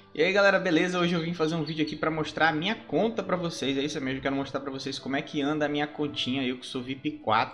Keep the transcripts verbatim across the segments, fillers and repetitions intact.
E aí galera, beleza? Hoje eu vim fazer um vídeo aqui pra mostrar a minha conta pra vocês. É isso mesmo, eu quero mostrar pra vocês como é que anda a minha continha, eu que sou V I P quatro.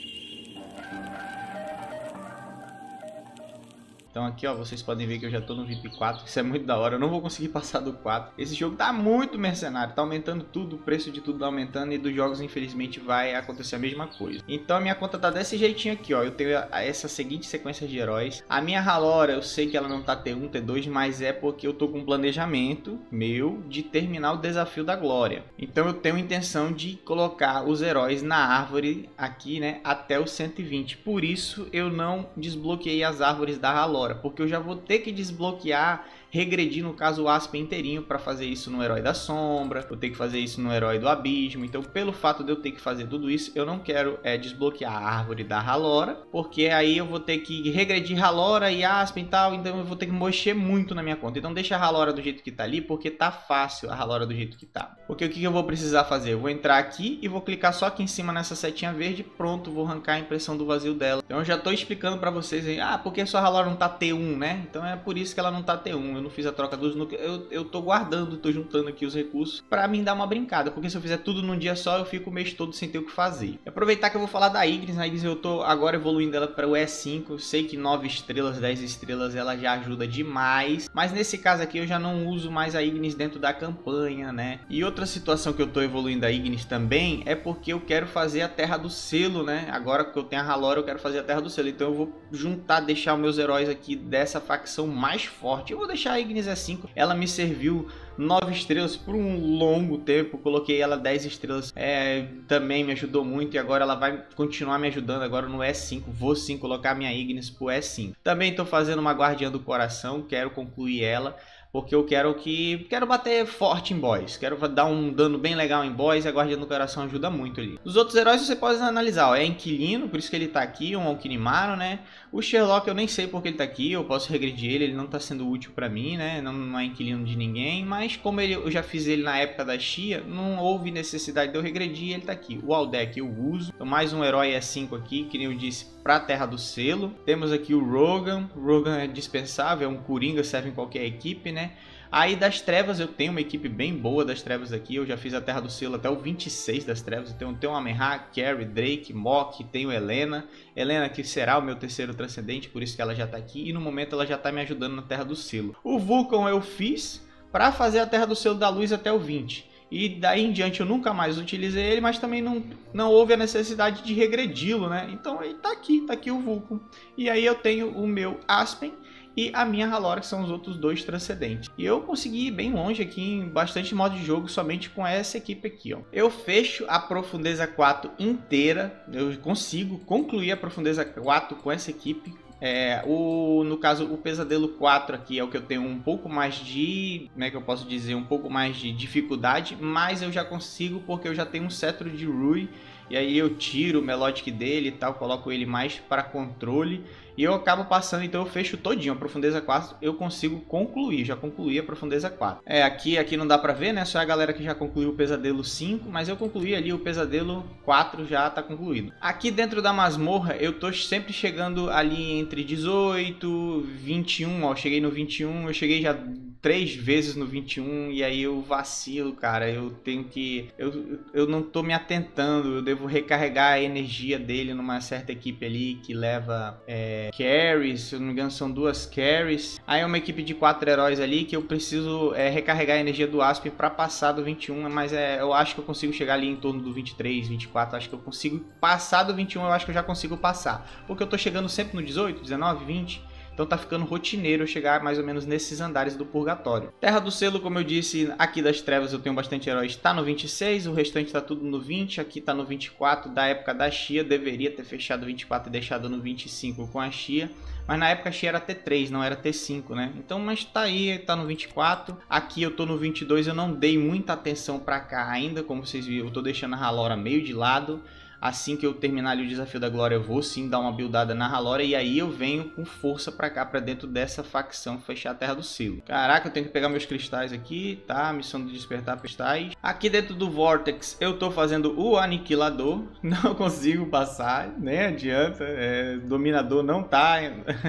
Então aqui ó, vocês podem ver que eu já tô no V I P quatro, isso é muito da hora, eu não vou conseguir passar do quatro. Esse jogo tá muito mercenário, tá aumentando tudo, o preço de tudo tá aumentando e dos jogos infelizmente vai acontecer a mesma coisa. Então a minha conta tá desse jeitinho aqui ó, eu tenho essa seguinte sequência de heróis. A minha Ralora, eu sei que ela não tá T um, T dois, mas é porque eu tô com um planejamento meu de terminar o desafio da glória. Então eu tenho intenção de colocar os heróis na árvore aqui, né, até o cento e vinte. Por isso eu não desbloqueei as árvores da Ralora, porque eu já vou ter que desbloquear, regredir no caso o Aspen inteirinho para fazer isso no Herói da Sombra, vou ter que fazer isso no Herói do Abismo. Então pelo fato de eu ter que fazer tudo isso, eu não quero é, desbloquear a árvore da Ralora, porque aí eu vou ter que regredir Ralora e Aspen e tal, então eu vou ter que mexer muito na minha conta. Então deixa a Ralora do jeito que tá ali, porque tá fácil a Ralora do jeito que tá. Porque o que eu vou precisar fazer? Eu vou entrar aqui e vou clicar só aqui em cima nessa setinha verde, pronto, vou arrancar a impressão do vazio dela. Então eu já tô explicando para vocês aí, ah, porque sua Ralora não tá T um, né? Então é por isso que ela não tá T um. Eu não fiz a troca dos núcleos. Eu, eu tô guardando, tô juntando aqui os recursos pra mim dar uma brincada. Porque se eu fizer tudo num dia só, eu fico o mês todo sem ter o que fazer. E aproveitar que eu vou falar da Ignis. A Ignis eu tô agora evoluindo ela para o E cinco. Eu sei que nove estrelas, dez estrelas ela já ajuda demais. Mas nesse caso aqui eu já não uso mais a Ignis dentro da campanha, né? E outra situação que eu tô evoluindo a Ignis também é porque eu quero fazer a Terra do Selo, né? Agora que eu tenho a Ralora, eu quero fazer a Terra do Selo. Então eu vou juntar, deixar os meus heróis aqui dessa facção mais forte. Eu vou deixar a Ignis E cinco, ela me serviu nove estrelas por um longo tempo, coloquei ela dez estrelas, é, também me ajudou muito e agora ela vai continuar me ajudando agora no E cinco, vou sim colocar minha Ignis pro E cinco. Também estou fazendo uma Guardiã do Coração, quero concluir ela, porque eu quero que quero bater forte em boss, quero dar um dano bem legal em boss e a Guardiã do Coração ajuda muito ali. Os outros heróis você pode analisar, ó, é Inquilino, por isso que ele tá aqui, um Alquinimaro, né? O Sherlock eu nem sei porque ele tá aqui, eu posso regredir ele, ele não tá sendo útil pra mim, né? Não, não é inquilino de ninguém, mas como ele, eu já fiz ele na época da Xia, não houve necessidade de eu regredir, ele tá aqui. O Aldeck eu uso, então mais um herói E cinco aqui, que nem eu disse, pra Terra do Selo. Temos aqui o Rogan, o Rogan é dispensável, é um Coringa, serve em qualquer equipe, né? Aí das Trevas eu tenho uma equipe bem boa das Trevas aqui, eu já fiz a Terra do Selo até o vinte e seis das Trevas, então eu tenho o Amenra, Carrie, Drake, Mok, tenho Helena, Helena que será o meu terceiro transcendente, por isso que ela já tá aqui, e no momento ela já tá me ajudando na Terra do Selo. O Vulcan eu fiz para fazer a Terra do Selo da Luz até o vinte, e daí em diante eu nunca mais utilizei ele, mas também não, não houve a necessidade de regredi-lo, né? Então ele tá aqui, tá aqui o Vulcan, e aí eu tenho o meu Aspen, e a minha Ralora, que são os outros dois transcendentes. E eu consegui ir bem longe aqui em bastante modo de jogo somente com essa equipe aqui, ó. Eu fecho a Profundeza quatro inteira, eu consigo concluir a Profundeza quatro com essa equipe. É, o, no caso, o Pesadelo quatro aqui é o que eu tenho um pouco mais de, como é que eu posso dizer, um pouco mais de dificuldade, mas eu já consigo porque eu já tenho um cetro de Rui. E aí eu tiro o Melodic dele e tal, coloco ele mais para controle e eu acabo passando, então eu fecho todinho. A Profundeza quatro eu consigo concluir, já concluí a Profundeza quatro. É, aqui, aqui não dá pra ver, né? Só a galera que já concluiu o Pesadelo cinco, mas eu concluí ali o Pesadelo quatro, já tá concluído. Aqui dentro da masmorra eu tô sempre chegando ali entre dezoito, vinte e um, ó, cheguei no vinte e um, eu cheguei já três vezes no vinte e um e aí eu vacilo, cara, eu tenho que, eu, eu não tô me atentando, eu devo recarregar a energia dele numa certa equipe ali que leva é, carries, se eu não me engano são duas carries, aí é uma equipe de quatro heróis ali que eu preciso é, recarregar a energia do Aspen para passar do vinte e um, mas é, eu acho que eu consigo chegar ali em torno do vinte e três, vinte e quatro, acho que eu consigo passar do vinte e um, eu acho que eu já consigo passar, porque eu tô chegando sempre no dezoito, dezenove, vinte, então tá ficando rotineiro eu chegar mais ou menos nesses andares do purgatório. Terra do Selo, como eu disse, aqui das Trevas eu tenho bastante heróis, tá no vinte e seis, o restante tá tudo no vinte, aqui tá no vinte e quatro, da época da Xia, deveria ter fechado vinte e quatro e deixado no vinte e cinco com a Xia, mas na época a Xia era T três, não era T cinco, né? Então, mas tá aí, tá no vinte e quatro, aqui eu tô no vinte e dois, eu não dei muita atenção pra cá ainda, como vocês viram, eu tô deixando a Ralora meio de lado. Assim que eu terminar ali o Desafio da Glória, eu vou sim dar uma buildada na Ralora e aí eu venho com força pra cá, pra dentro dessa facção, fechar a Terra do Selo. Caraca, eu tenho que pegar meus cristais aqui, tá? Missão de despertar cristais. Aqui dentro do Vortex eu tô fazendo o Aniquilador, não consigo passar, nem adianta, é, Dominador não tá...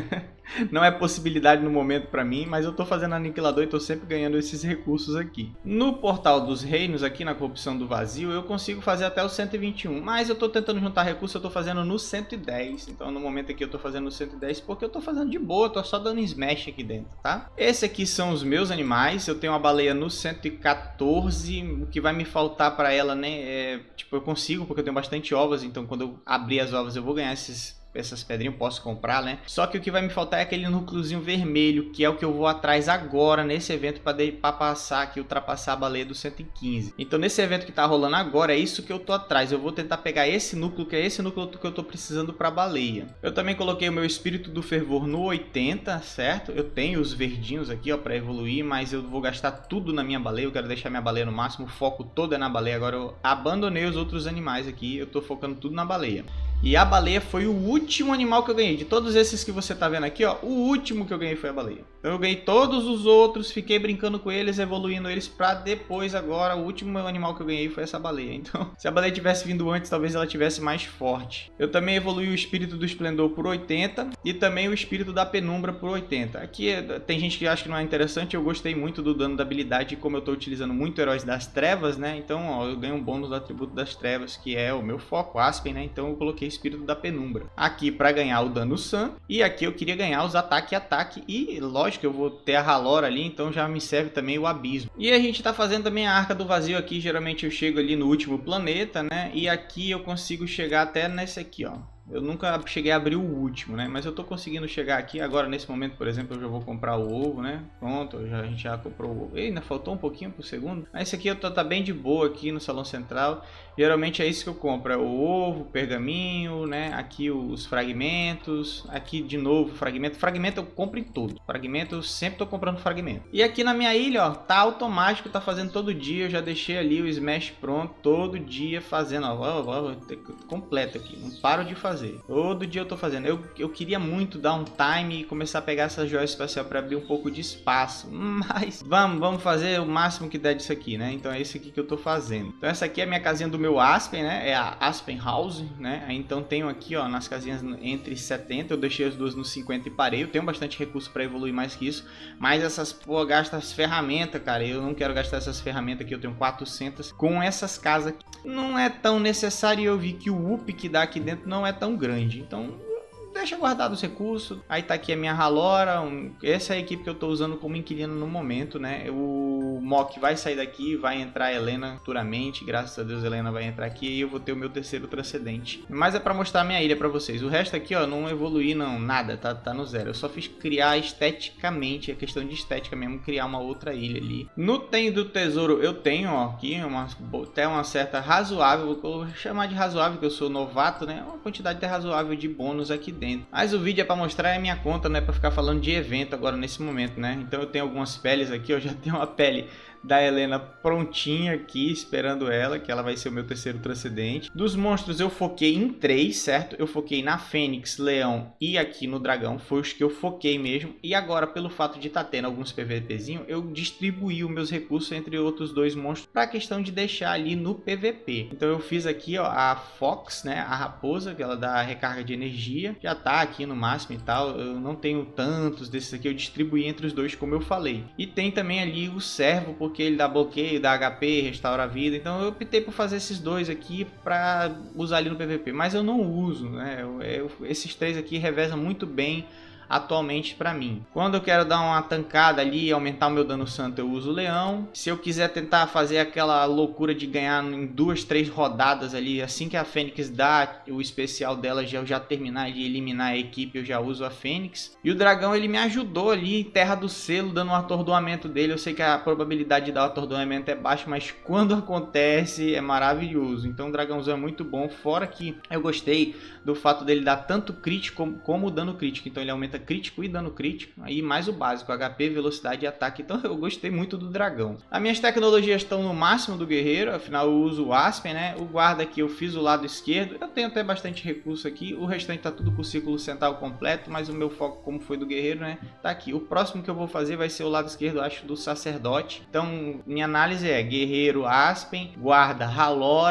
não é possibilidade no momento pra mim, mas eu tô fazendo aniquilador e tô sempre ganhando esses recursos aqui. No portal dos reinos, aqui na corrupção do vazio, eu consigo fazer até o cento e vinte e um, mas eu tô tentando juntar recursos, eu tô fazendo no cento e dez, então no momento aqui eu tô fazendo no cento e dez porque eu tô fazendo de boa, eu tô só dando smash aqui dentro, tá? Esse aqui são os meus animais, eu tenho uma baleia no cento e quatorze, o que vai me faltar pra ela, né, é, tipo, eu consigo porque eu tenho bastante ovas, então quando eu abrir as ovas eu vou ganhar esses essas pedrinhas, eu posso comprar, né? Só que o que vai me faltar é aquele núcleozinho vermelho, que é o que eu vou atrás agora nesse evento para passar aqui, ultrapassar a baleia do cento e quinze. Então nesse evento que tá rolando agora, é isso que eu tô atrás. Eu vou tentar pegar esse núcleo, que é esse núcleo que eu tô precisando para baleia. Eu também coloquei o meu espírito do fervor no oitenta, certo? Eu tenho os verdinhos aqui, ó, para evoluir, mas eu vou gastar tudo na minha baleia. Eu quero deixar minha baleia no máximo, o foco todo é na baleia. Agora eu abandonei os outros animais aqui, eu tô focando tudo na baleia. E a baleia foi o último animal que eu ganhei. De todos esses que você tá vendo aqui, ó, o último que eu ganhei foi a baleia. Então eu ganhei todos os outros, fiquei brincando com eles, evoluindo eles pra depois agora. O último animal que eu ganhei foi essa baleia. Então, se a baleia tivesse vindo antes, talvez ela tivesse mais forte. Eu também evolui o espírito do esplendor por oitenta e também o espírito da penumbra por oitenta. Aqui tem gente que acha que não é interessante, eu gostei muito do dano da habilidade e como eu tô utilizando muito heróis das trevas, né? Então, ó, eu ganho um bônus do atributo das trevas, que é o meu foco, Aspen, né? Então eu coloquei espírito da penumbra aqui para ganhar o dano santo, e aqui eu queria ganhar os ataque e ataque, e lógico eu vou ter a Halora ali, então já me serve também o abismo. E a gente tá fazendo também a arca do vazio aqui, geralmente eu chego ali no último planeta, né, e aqui eu consigo chegar até nesse aqui, ó. Eu nunca cheguei a abrir o último, né? Mas eu tô conseguindo chegar aqui. Agora, nesse momento, por exemplo, eu já vou comprar o ovo, né? Pronto, já, a gente já comprou o ovo. E ainda faltou um pouquinho pro segundo. Mas esse aqui eu tô tá bem de boa aqui no salão central. Geralmente é isso que eu compro. É o ovo, o pergaminho, né? Aqui os fragmentos. Aqui de novo fragmento. Fragmento eu compro em tudo. Fragmento eu sempre tô comprando fragmento. E aqui na minha ilha, ó, tá automático, tá fazendo todo dia. Eu já deixei ali o Smash pronto. Todo dia fazendo, ó. ó, ó, ó completo aqui. Não paro de fazer. Todo dia eu tô fazendo. Eu, eu queria muito dar um time e começar a pegar essa joia espacial para abrir um pouco de espaço. Mas vamos, vamos fazer o máximo que der disso aqui, né? Então é esse aqui que eu tô fazendo. Então essa aqui é a minha casinha do meu Aspen, né? É a Aspen House, né? Então tenho aqui, ó, nas casinhas entre setenta. Eu deixei as duas no cinquenta e parei. Eu tenho bastante recurso para evoluir mais que isso. Mas essas, pô, gasta as ferramentas, cara. Eu não quero gastar essas ferramentas aqui. Eu tenho quatrocentas. Com essas casas aqui, não é tão necessário. E eu vi que o up que dá aqui dentro não é tão tão grande, então deixa guardado os recursos. Aí tá aqui a minha Halora, um, essa é a equipe que eu tô usando como inquilino no momento, né? O Mok vai sair daqui, vai entrar a Helena futuramente, graças a Deus a Helena vai entrar aqui e eu vou ter o meu terceiro transcendente. Mas é pra mostrar a minha ilha pra vocês, o resto aqui, ó, não evoluí não, nada, tá, tá no zero. Eu só fiz criar esteticamente, é questão de estética mesmo, criar uma outra ilha ali. No Tem do Tesouro eu tenho, ó, aqui uma, até uma certa razoável, vou chamar de razoável, que eu sou novato, né? Uma quantidade até razoável de bônus aqui dentro. Mas o vídeo é para mostrar a minha conta, não é para ficar falando de evento agora nesse momento, né? Então eu tenho algumas peles aqui, eu já tenho uma pele da Helena prontinha aqui, esperando ela, que ela vai ser o meu terceiro transcendente. Dos monstros eu foquei em três, certo? Eu foquei na Fênix, Leão e aqui no Dragão, foi os que eu foquei mesmo. E agora, pelo fato de estar tá tendo alguns PVPzinhos, eu distribuí os meus recursos entre outros dois monstros para a questão de deixar ali no P V P. Então eu fiz aqui, ó, a Fox, né, a raposa, que ela dá recarga de energia, já tá aqui no máximo e tal. Eu não tenho tantos desses aqui, eu distribuí entre os dois, como eu falei. E tem também ali o Servo, porque ele dá bloqueio, dá H P, restaura a vida. Então eu optei por fazer esses dois aqui para usar ali no P V P, mas eu não uso, né? Eu, eu, esses três aqui revezam muito bem atualmente para mim. Quando eu quero dar uma tancada ali e aumentar o meu dano santo, eu uso o Leão. Se eu quiser tentar fazer aquela loucura de ganhar em duas, três rodadas ali, assim que a Fênix dá o especial dela, já eu já terminar de eliminar a equipe, eu já uso a Fênix. E o Dragão, ele me ajudou ali em Terra do Selo, dando um atordoamento dele. Eu sei que a probabilidade de dar o atordoamento é baixa, mas quando acontece é maravilhoso. Então o Dragãozão é muito bom, fora que eu gostei do fato dele dar tanto crítico como, como dano crítico. Então ele aumenta crítico e dano crítico, aí mais o básico, H P, velocidade e ataque. Então eu gostei muito do Dragão. As minhas tecnologias estão no máximo do guerreiro, afinal eu uso o Aspen, né? O guarda aqui eu fiz o lado esquerdo, eu tenho até bastante recurso aqui, o restante tá tudo com o círculo central completo, mas o meu foco, como foi do guerreiro, né, tá aqui. O próximo que eu vou fazer vai ser o lado esquerdo, acho, do sacerdote. Então minha análise é guerreiro Aspen, guarda Halora,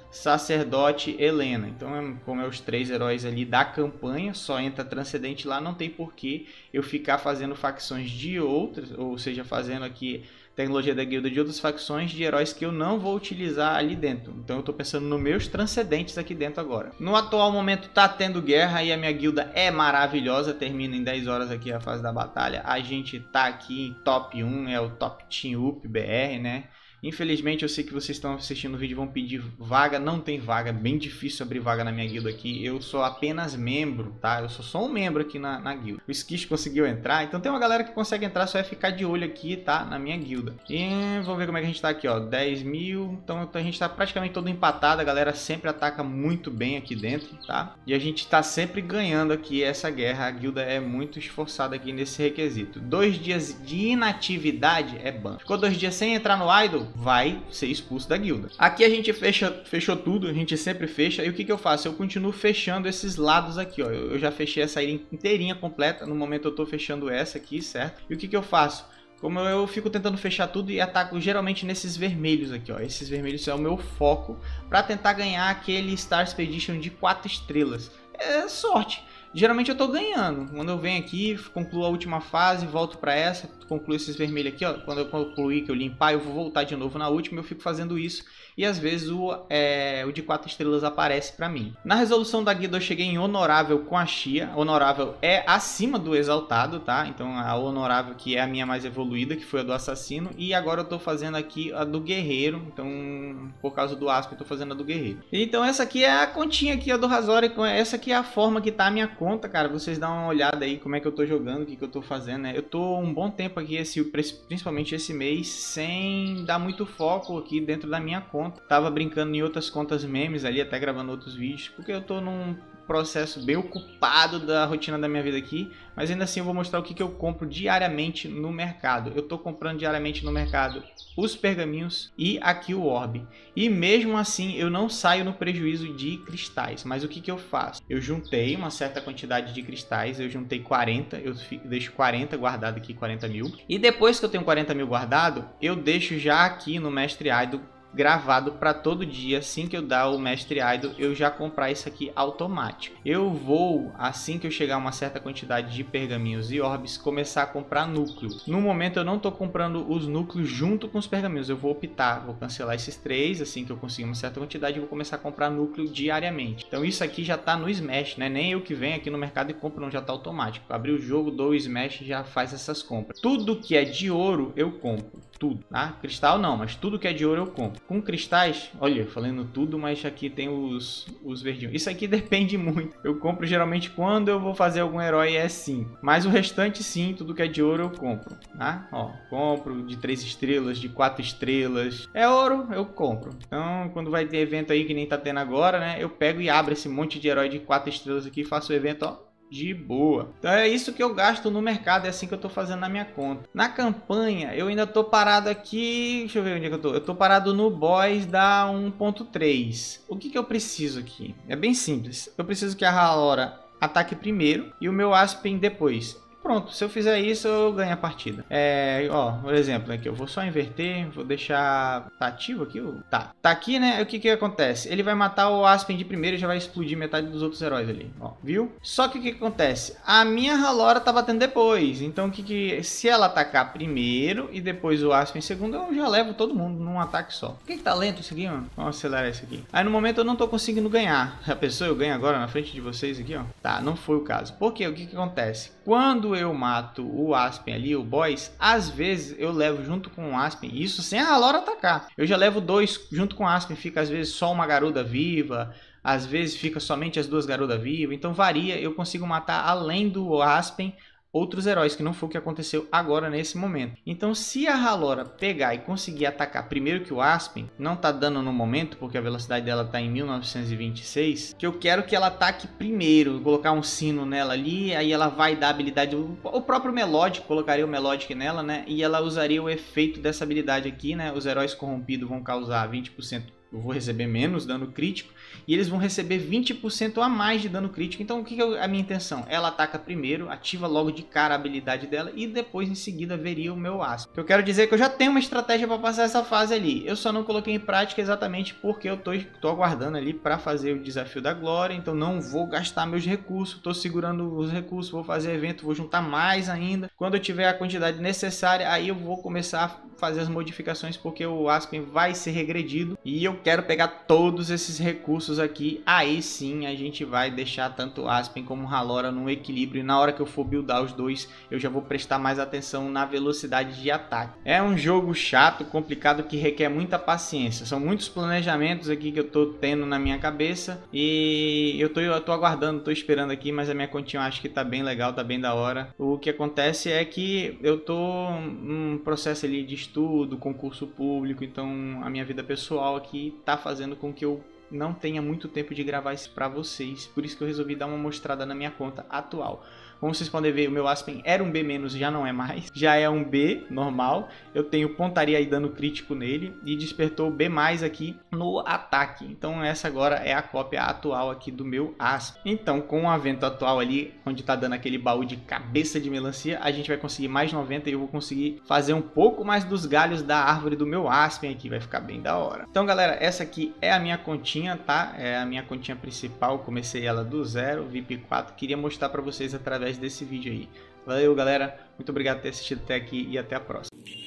Sacerdote, Helena. Então, como é os três heróis ali da campanha, só entra Transcendente lá, não tem porquê eu ficar fazendo facções de outras, ou seja, fazendo aqui tecnologia da guilda de outras facções de heróis que eu não vou utilizar ali dentro. Então eu tô pensando nos meus transcendentes aqui dentro agora. No atual momento tá tendo guerra e a minha guilda é maravilhosa, termina em dez horas aqui a fase da batalha. A gente tá aqui em top um, é o Top Team Up B R, né? Infelizmente eu sei que vocês estão assistindo o vídeo e vão pedir vaga, não tem vaga, bem difícil abrir vaga na minha guilda aqui, eu sou apenas membro, tá? Eu sou só um membro aqui na, na guilda. O Skish conseguiu entrar, então tem uma galera que consegue entrar, só é ficar de olho aqui, tá? Na minha guilda. E vamos ver como é que a gente tá aqui, ó, dez mil, então a gente tá praticamente todo empatado, a galera sempre ataca muito bem aqui dentro, tá? E a gente tá sempre ganhando aqui essa guerra, a guilda é muito esforçada aqui nesse requisito. Dois dias de inatividade é ban. Ficou dois dias sem entrar no idol, vai ser expulso da guilda. Aqui a gente fecha, fechou tudo, a gente sempre fecha. E o que que eu faço? Eu continuo fechando esses lados aqui, ó. Eu já fechei essa ilha inteirinha completa. No momento eu tô fechando essa aqui, certo? E o que que eu faço? Como eu fico tentando fechar tudo e ataco geralmente nesses vermelhos aqui, ó. Esses vermelhos é o meu foco para tentar ganhar aquele Star Expedition de quatro estrelas. É sorte. Geralmente eu tô ganhando. Quando eu venho aqui, concluo a última fase, volto para essa, concluo esses vermelhos aqui, ó. Quando eu concluir, que eu limpar, eu vou voltar de novo na última, eu fico fazendo isso. E às vezes o, é, o de quatro estrelas aparece para mim. Na resolução da guilda eu cheguei em honorável com a Xia. Honorável é acima do exaltado, tá? Então a honorável que é a minha mais evoluída, que foi a do assassino. E agora eu tô fazendo aqui a do guerreiro. Então, por causa do Aspen, eu tô fazendo a do guerreiro. Então essa aqui é a continha aqui, a do Razori. Essa aqui é a forma que tá a minha conta, cara. Vocês dão uma olhada aí como é que eu tô jogando, o que que eu tô fazendo, né? Eu tô um bom tempo aqui, esse, principalmente esse mês, sem dar muito foco aqui dentro da minha conta. Tava brincando em outras contas memes ali, até gravando outros vídeos, porque eu tô num processo bem ocupado da rotina da minha vida aqui, mas ainda assim eu vou mostrar o que que eu compro diariamente no mercado. Eu tô comprando diariamente no mercado os pergaminhos e aqui o orbe. E mesmo assim eu não saio no prejuízo de cristais, mas o que que eu faço? Eu juntei uma certa quantidade de cristais, eu juntei quarenta, eu deixo quarenta guardado aqui, quarenta mil. E depois que eu tenho quarenta mil guardado, eu deixo já aqui no Mestre Idol gravado para todo dia. Assim que eu dar o Mestre Idol, eu já comprar isso aqui automático. Eu vou, assim que eu chegar a uma certa quantidade de pergaminhos e orbes, começar a comprar núcleo. No momento eu não estou comprando os núcleos junto com os pergaminhos, eu vou optar, vou cancelar esses três, assim que eu conseguir uma certa quantidade, eu vou começar a comprar núcleo diariamente. Então isso aqui já está no Smash, né? Nem eu que venho aqui no mercado e compro, não, já está automático. Abri o jogo, dou o Smash e já faz essas compras. Tudo que é de ouro eu compro. Tudo, tá? Cristal não, mas tudo que é de ouro eu compro. Com cristais, olha, falando tudo, mas aqui tem os, os verdinhos. Isso aqui depende muito. Eu compro geralmente quando eu vou fazer algum herói é cinco. Mas o restante sim, tudo que é de ouro eu compro, tá? Ó, compro de três estrelas, de quatro estrelas. É ouro, eu compro. Então, quando vai ter evento aí que nem tá tendo agora, né? Eu pego e abro esse monte de herói de quatro estrelas aqui e faço o evento, ó, de boa. Então é isso que eu gasto no mercado, é assim que eu tô fazendo na minha conta. Na campanha eu ainda tô parado aqui, deixa eu ver onde é que eu tô. Eu tô parado no boss da um ponto três. O que que eu preciso aqui? É bem simples. Eu preciso que a Halora ataque primeiro e o meu Aspen depois. Pronto, se eu fizer isso, eu ganho a partida. É, ó, por exemplo, aqui eu vou só inverter, vou deixar... Tá ativo aqui? Tá. Tá aqui, né? O que que acontece? Ele vai matar o Aspen de primeiro e já vai explodir metade dos outros heróis ali, ó, viu? Só que o que que acontece? A minha Halora tá batendo depois, então o que que... Se ela atacar primeiro e depois o Aspen em segundo, eu já levo todo mundo num ataque só. Por que que tá lento isso aqui, mano? Vamos acelerar isso aqui. Aí no momento eu não tô conseguindo ganhar. A pessoa eu ganho agora na frente de vocês aqui, ó. Tá, não foi o caso. Por quê? O que que acontece? Quando eu mato o Aspen ali, o boss, às vezes eu levo junto com o Aspen, isso sem a Halora atacar. Eu já levo dois junto com o Aspen, fica às vezes só uma garuda viva, às vezes fica somente as duas garudas vivas, então varia, eu consigo matar além do Aspen outros heróis, que não foi o que aconteceu agora nesse momento. Então se a Halora pegar e conseguir atacar primeiro que o Aspen, não tá dando no momento, porque a velocidade dela tá em mil novecentos e vinte e seis, que eu quero que ela ataque primeiro, colocar um sino nela ali, aí ela vai dar habilidade, o próprio Melodic, colocaria o Melodic nela, né, e ela usaria o efeito dessa habilidade aqui, né, os heróis corrompidos vão causar vinte por cento eu vou receber menos dano crítico e eles vão receber vinte por cento a mais de dano crítico. Então o que é a minha intenção? Ela ataca primeiro, ativa logo de cara a habilidade dela e depois em seguida veria o meu Aspen. Eu quero dizer que eu já tenho uma estratégia para passar essa fase ali. Eu só não coloquei em prática exatamente porque eu tô, tô aguardando ali para fazer o desafio da glória. Então não vou gastar meus recursos, estou segurando os recursos, vou fazer evento, vou juntar mais ainda. Quando eu tiver a quantidade necessária, aí eu vou começar a fazer as modificações porque o Aspen vai ser regredido e eu quero pegar todos esses recursos aqui. Aí sim a gente vai deixar tanto o Aspen como o Halora no equilíbrio e na hora que eu for buildar os dois eu já vou prestar mais atenção na velocidade de ataque. É um jogo chato, complicado, que requer muita paciência. São muitos planejamentos aqui que eu tô tendo na minha cabeça e eu tô, eu tô aguardando, tô esperando aqui, mas a minha continha eu acho que tá bem legal, tá bem da hora. O que acontece é que eu tô num processo ali de estudo, concurso público, então a minha vida pessoal aqui tá fazendo com que eu não tenha muito tempo de gravar isso para vocês. Por isso que eu resolvi dar uma mostrada na minha conta atual. Como vocês podem ver, o meu Aspen era um B menos, já não é mais. Já é um B normal. Eu tenho pontaria e dano crítico nele. E despertou B mais aqui no ataque. Então essa agora é a cópia atual aqui do meu Aspen. Então com o evento atual ali, onde tá dando aquele baú de cabeça de melancia, a gente vai conseguir mais noventa e eu vou conseguir fazer um pouco mais dos galhos da árvore do meu Aspen aqui. Vai ficar bem da hora. Então galera, essa aqui é a minha continha, tá? É a minha continha principal. Comecei ela do zero, V I P quatro. Queria mostrar para vocês através desse vídeo aí. Valeu galera, muito obrigado por ter assistido até aqui e até a próxima.